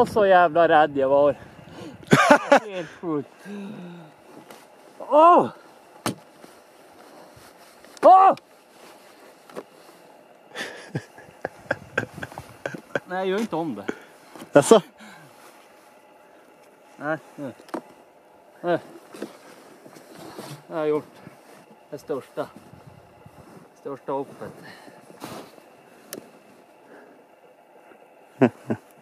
Åh, så jävla rädd jag var. Helt sjukt. Åh! Åh! Nej, gör inte om det. Jaså? Nej, nu. Nu. Jag har gjort det största hoppet.